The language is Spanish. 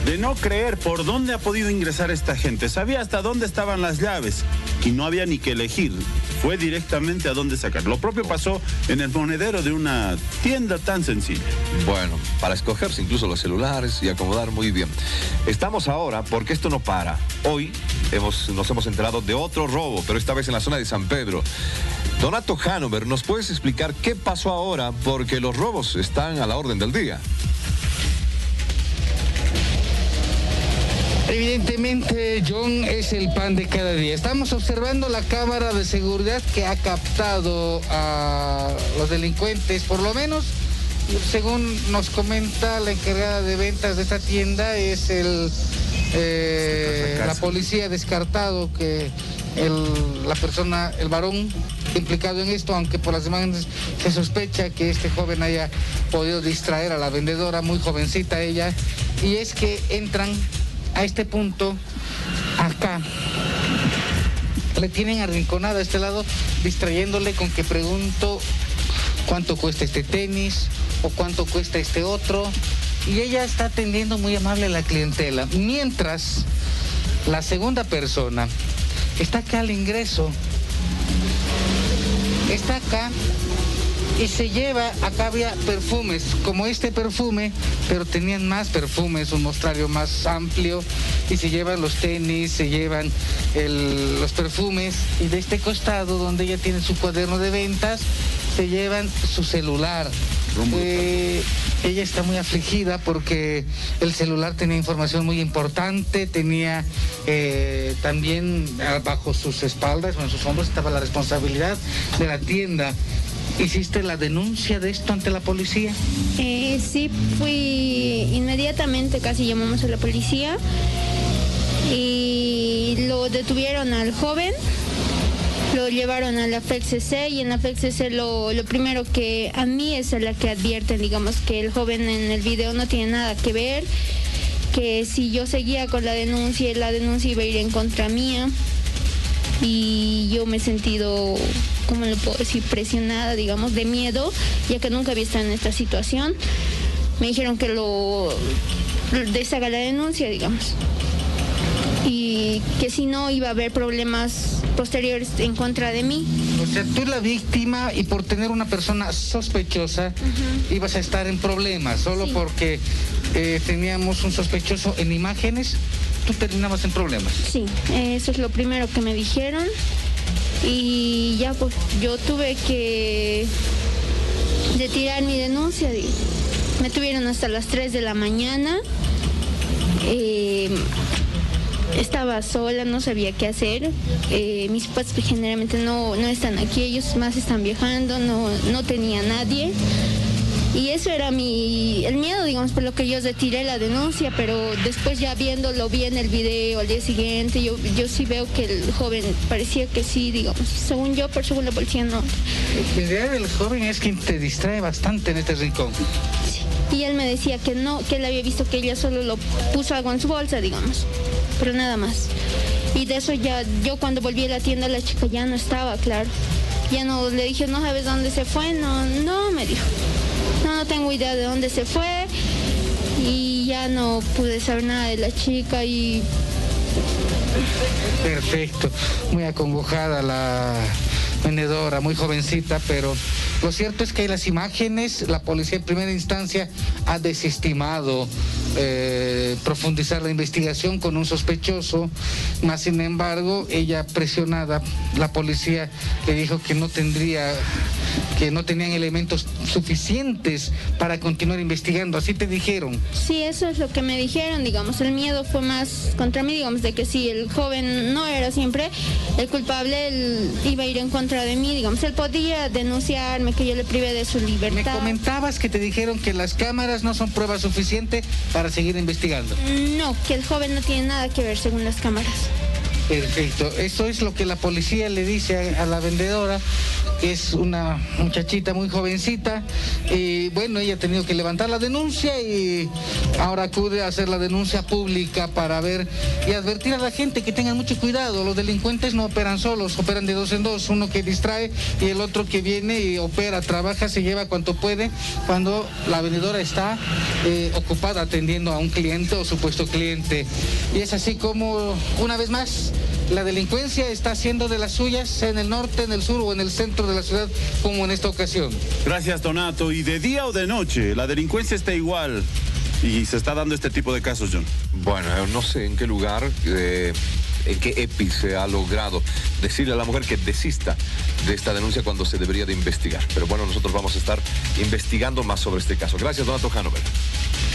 de no creer por dónde ha podido ingresar esta gente. Sabía hasta dónde estaban las llaves y no había ni que elegir. Fue directamente a dónde sacar. Lo propio pasó en el monedero de una tienda tan sencilla. Bueno, para escogerse incluso los celulares y acomodar muy bien. Estamos ahora, porque esto no para. Hoy nos hemos enterado de otro robo, pero esta vez en la zona de San Pedro. Donato Hanover, ¿nos puedes explicar qué pasó ahora? Porque los robos están a la orden del día. Evidentemente, John, es el pan de cada día. Estamos observando la cámara de seguridad que ha captado a los delincuentes, por lo menos, según nos comenta la encargada de ventas de esta tienda, es la policía ha descartado que el varón implicado en esto, aunque por las imágenes se sospecha que este joven haya podido distraer a la vendedora, muy jovencita ella, y es que entran a este punto, acá, le tienen arrinconada a este lado, distrayéndole con que pregunto cuánto cuesta este tenis o cuánto cuesta este otro, y ella está atendiendo muy amable a la clientela, mientras la segunda persona está acá al ingreso, está acá y se lleva, acá había perfumes, como este perfume, pero tenían más perfumes, un mostrario más amplio, y se llevan los tenis, se llevan los perfumes, y de este costado, donde ella tiene su cuaderno de ventas, se llevan su celular. Ella está muy afligida porque el celular tenía información muy importante, tenía también bajo sus espaldas o en sus hombros estaba la responsabilidad de la tienda. ¿Hiciste la denuncia de esto ante la policía? Sí, fui inmediatamente, casi llamamos a la policía y lo detuvieron al joven, lo llevaron a la FECCC y en la FECCC lo primero que a mí es a la que advierten, digamos, que el joven en el video no tiene nada que ver, que si yo seguía con la denuncia iba a ir en contra mía. Y yo me he sentido, ¿cómo lo puedo decir?, presionada, digamos, de miedo, ya que nunca había estado en esta situación. Me dijeron que deshaga la denuncia, digamos, y que si no iba a haber problemas posteriores en contra de mí. O sea, tú la víctima, y por tener una persona sospechosa, ibas a estar en problemas, solo sí, porque teníamos un sospechoso en imágenes. ¿Tú terminabas en problemas? Sí, eso es lo primero que me dijeron y ya pues yo tuve que retirar mi denuncia. Me tuvieron hasta las 3 de la mañana, estaba sola, no sabía qué hacer. Mis papás generalmente no están aquí, ellos más están viajando, no tenía nadie. Y eso era el miedo, digamos, por lo que yo retiré la denuncia, pero después ya viéndolo bien el video al día siguiente, yo sí veo que el joven parecía que sí, digamos, según yo, pero según la policía no. La idea del joven es que te distrae bastante en este rincón. Sí. Y él me decía que no, que él había visto que ella solo lo puso algo en su bolsa, digamos, pero nada más. Y de eso ya, yo cuando volví a la tienda, la chica ya no estaba, claro. Ya no, le dije, ¿no sabes dónde se fue? No, me dijo. No tengo idea de dónde se fue y ya no pude saber nada de la chica y... Perfecto, muy acongojada la vendedora, muy jovencita, pero lo cierto es que las imágenes, la policía en primera instancia ha desestimado profundizar la investigación con un sospechoso, más sin embargo, ella presionada, la policía le dijo que no tenían elementos suficientes para continuar investigando. ¿Así te dijeron? Sí, eso es lo que me dijeron, digamos. El miedo fue más contra mí, digamos, de que si el joven no era siempre el culpable, él iba a ir en contra de mí, digamos. Él podía denunciarme, que yo le privé de su libertad. Me comentabas que te dijeron que las cámaras no son prueba suficiente para seguir investigando. No, que el joven no tiene nada que ver según las cámaras. Perfecto, eso es lo que la policía le dice a la vendedora. es una muchachita muy jovencita, y bueno, ella ha tenido que levantar la denuncia y ahora acude a hacer la denuncia pública para ver y advertir a la gente que tengan mucho cuidado. Los delincuentes no operan solos, operan de dos en dos, uno que distrae y el otro que viene y opera, trabaja, se lleva cuanto puede cuando la vendedora está ocupada atendiendo a un cliente o supuesto cliente. Y es así como, una vez más, la delincuencia está haciendo de las suyas en el norte, en el sur o en el centro de la ciudad, como en esta ocasión. Gracias, Donato. ¿Y de día o de noche? La delincuencia está igual y se está dando este tipo de casos, John. Bueno, no sé en qué lugar, en qué EPI se ha logrado decirle a la mujer que desista de esta denuncia cuando se debería de investigar. Pero bueno, nosotros vamos a estar investigando más sobre este caso. Gracias, Donato Hanover.